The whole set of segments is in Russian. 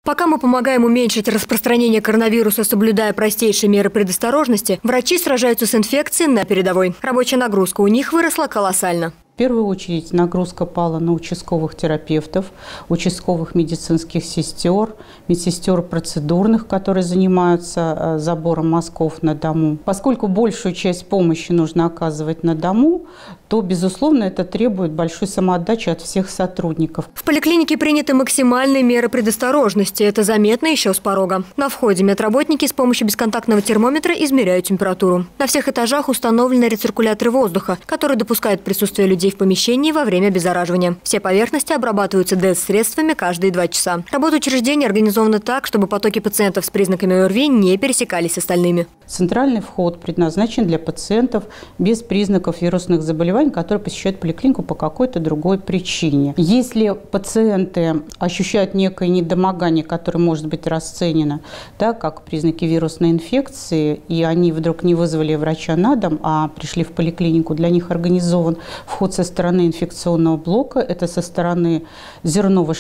Пока мы помогаем уменьшить распространение коронавируса, соблюдая простейшие меры предосторожности, врачи сражаются с инфекцией на передовой. Рабочая нагрузка у них выросла колоссально. В первую очередь нагрузка пала на участковых терапевтов, участковых медицинских сестер, медсестер процедурных, которые занимаются забором мазков на дому. Поскольку большую часть помощи нужно оказывать на дому, то, безусловно, это требует большой самоотдачи от всех сотрудников. В поликлинике приняты максимальные меры предосторожности. Это заметно еще с порога. На входе медработники с помощью бесконтактного термометра измеряют температуру. На всех этажах установлены рециркуляторы воздуха, которые допускают присутствие людей в помещении во время обеззараживания. Все поверхности обрабатываются ДЭС-средствами каждые 2 часа. Работа учреждения организована так, чтобы потоки пациентов с признаками ОРВИ не пересекались с остальными. Центральный вход предназначен для пациентов без признаков вирусных заболеваний, которые посещают поликлинику по какой-то другой причине. Если пациенты ощущают некое недомогание, которое может быть расценено как признаки вирусной инфекции, и они вдруг не вызвали врача на дом, а пришли в поликлинику, для них организован вход со стороны инфекционного блока, это со стороны Зернова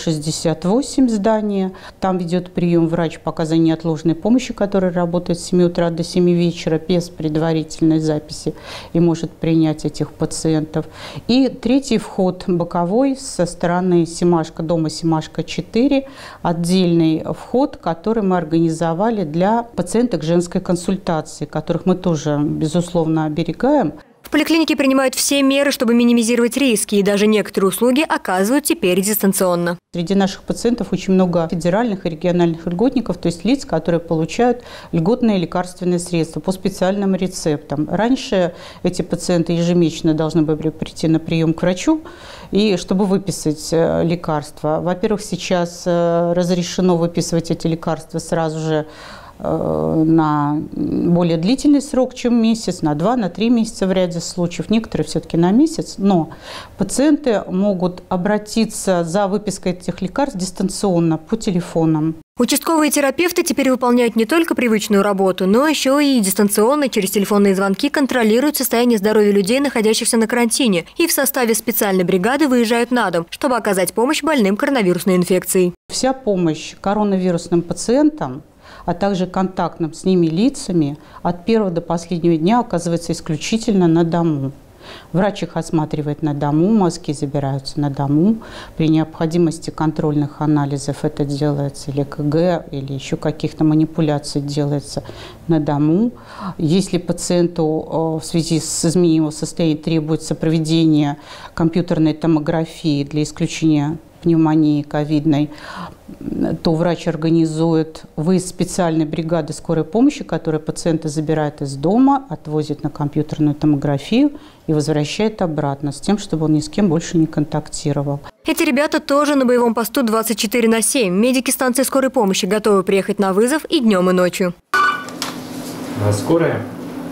68 здания. Там ведет прием врач по оказанию неотложной помощи, который работает с 7 утра до 7 вечера без предварительной записи и может принять этих пациентов. И третий вход боковой со стороны дома Семашко 4, отдельный вход, который мы организовали для пациенток женской консультации, которых мы тоже, безусловно, оберегаем. В поликлинике принимают все меры, чтобы минимизировать риски, и даже некоторые услуги оказывают теперь дистанционно. Среди наших пациентов очень много федеральных и региональных льготников, то есть лиц, которые получают льготные лекарственные средства по специальным рецептам. Раньше эти пациенты ежемесячно должны были прийти на прием к врачу, и чтобы выписать лекарства. Во-первых, сейчас разрешено выписывать эти лекарства сразу же на более длительный срок, чем месяц, на 2, на 3 месяца в ряде случаев, некоторые все-таки на месяц, но пациенты могут обратиться за выпиской этих лекарств дистанционно по телефонам. Участковые терапевты теперь выполняют не только привычную работу, но еще и дистанционно через телефонные звонки контролируют состояние здоровья людей, находящихся на карантине, и в составе специальной бригады выезжают на дом, чтобы оказать помощь больным коронавирусной инфекцией. Вся помощь коронавирусным пациентам, а также контактным с ними лицами от первого до последнего дня оказывается исключительно на дому. Врач их осматривает на дому, мазки забираются на дому. При необходимости контрольных анализов это делается, или ЭКГ, или еще каких-то манипуляций делается на дому. Если пациенту в связи с изменением его состояния требуется проведение компьютерной томографии для исключения пневмонии ковидной, то врач организует выезд специальной бригады скорой помощи, которая пациента забирает из дома, отвозит на компьютерную томографию и возвращает обратно с тем, чтобы он ни с кем больше не контактировал. Эти ребята тоже на боевом посту 24/7. Медики станции скорой помощи готовы приехать на вызов и днем, и ночью. Скорая?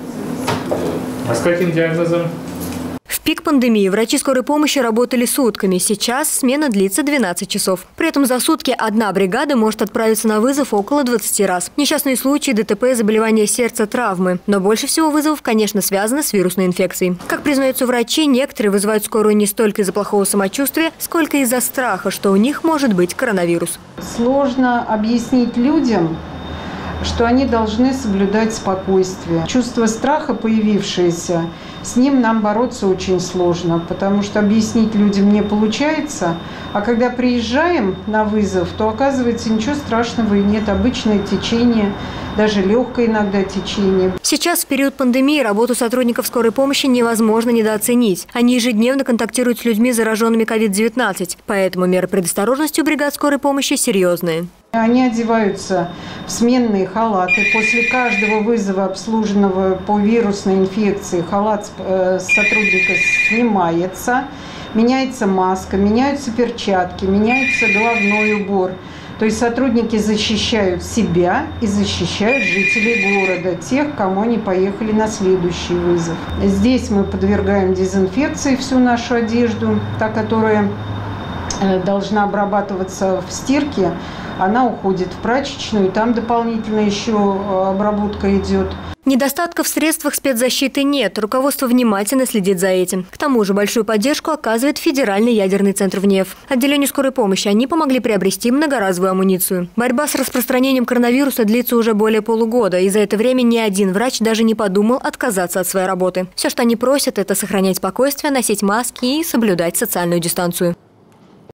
А с каким диагнозом? В пик пандемии врачи скорой помощи работали сутками. Сейчас смена длится 12 часов. При этом за сутки одна бригада может отправиться на вызов около 20 раз. Несчастные случаи, ДТП, заболевания сердца, травмы. Но больше всего вызовов, конечно, связаны с вирусной инфекцией. Как признаются врачи, некоторые вызывают скорую не столько из-за плохого самочувствия, сколько из-за страха, что у них может быть коронавирус. Сложно объяснить людям, что они должны соблюдать спокойствие. Чувство страха, появившееся, с ним нам бороться очень сложно, потому что объяснить людям не получается. А когда приезжаем на вызов, то оказывается ничего страшного и нет. Обычное течение, даже легкое иногда течение. Сейчас, в период пандемии, работу сотрудников скорой помощи невозможно недооценить. Они ежедневно контактируют с людьми, зараженными COVID-19. Поэтому меры предосторожности у бригад скорой помощи серьезные. Они одеваются в сменные халаты. После каждого вызова, обслуженного по вирусной инфекции, халат сотрудника снимается, меняется маска, меняются перчатки, меняется головной убор. То есть сотрудники защищают себя и защищают жителей города, тех, кому они поехали на следующий вызов. Здесь мы подвергаем дезинфекции всю нашу одежду, та, которая должна обрабатываться в стирке, она уходит в прачечную, там дополнительно еще обработка идет. Недостатков в средствах спецзащиты нет. Руководство внимательно следит за этим. К тому же большую поддержку оказывает Федеральный ядерный центр в НЕФ. Отделению скорой помощи они помогли приобрести многоразовую амуницию. Борьба с распространением коронавируса длится уже более полугода, и за это время ни один врач даже не подумал отказаться от своей работы. Все, что они просят, это сохранять спокойствие, носить маски и соблюдать социальную дистанцию.